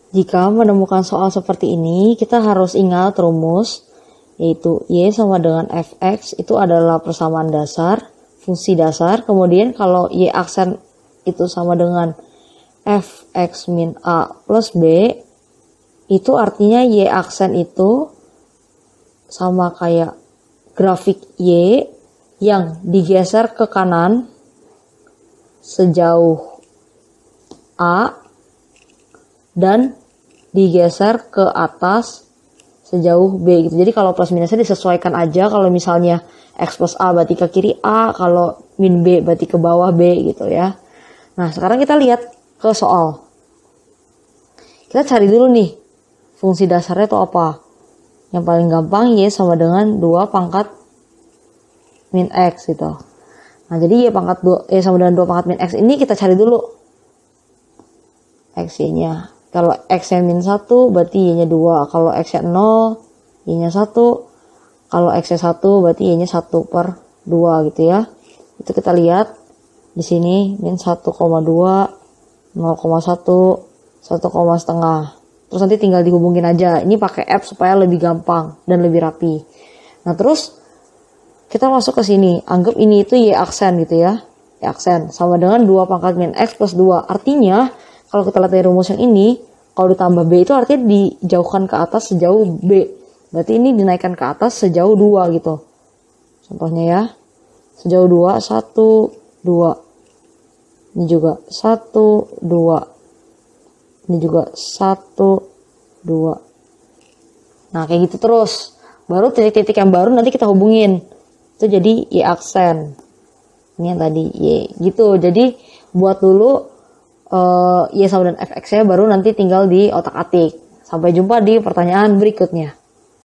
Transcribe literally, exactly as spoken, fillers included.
Jika menemukan soal seperti ini, kita harus ingat rumus, yaitu Y sama dengan Fx itu adalah persamaan dasar, fungsi dasar. Kemudian kalau Y aksen itu sama dengan Fx min A plus B, itu artinya Y aksen itu sama kayak grafik Y yang digeser ke kanan sejauh A dan digeser ke atas sejauh B gitu. Jadi kalau plus minusnya disesuaikan aja. Kalau misalnya X plus A berarti ke kiri A, kalau min B berarti ke bawah B gitu ya. Nah sekarang kita lihat ke soal. Kita cari dulu nih fungsi dasarnya itu apa. Yang paling gampang Y sama dengan dua pangkat min X gitu. Nah jadi Y pangkat dua, Y sama dengan dua pangkat min X ini kita cari dulu X-nya. Kalau X-nya min satu berarti Y-nya dua. Kalau X-nya nol, Y-nya satu. Kalau X-nya satu berarti Y-nya satu per dua gitu ya. Itu kita lihat di sini min satu koma dua, nol koma satu, satu koma setengah. Terus nanti tinggal dihubungin aja. Ini pakai F supaya lebih gampang dan lebih rapi. Nah terus kita masuk ke sini. Anggap ini itu Y aksen gitu ya. Y aksen sama dengan dua pangkat min X plus dua. Artinya kalau kita lihat dari rumus yang ini, kalau ditambah B itu artinya dijauhkan ke atas sejauh B. Berarti ini dinaikkan ke atas sejauh dua gitu. Contohnya ya. Sejauh dua, satu, dua. Ini juga satu, dua. Ini juga satu, dua. Nah kayak gitu terus. Baru titik-titik yang baru nanti kita hubungin. Itu jadi Y aksen. Ini yang tadi Y. Gitu. Jadi buat dulu Uh, Y sama dengan Fx-nya baru nanti tinggal di otak-atik. Sampai jumpa di pertanyaan berikutnya.